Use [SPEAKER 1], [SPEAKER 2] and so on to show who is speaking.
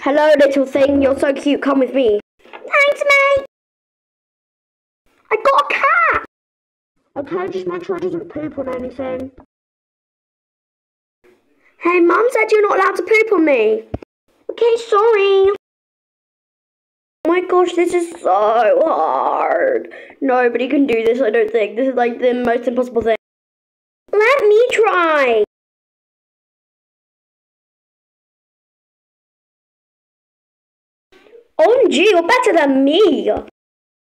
[SPEAKER 1] Hello, little thing. You're so cute. Come with me. Thanks, mate. I got a cat. Okay, just make sure it doesn't poop on anything. Hey, Mum said you're not allowed to poop on me. Okay, sorry. Oh my gosh, this is so hard. Nobody can do this, I don't think. This is like the most impossible thing. Let me try. OMG, you're better than me.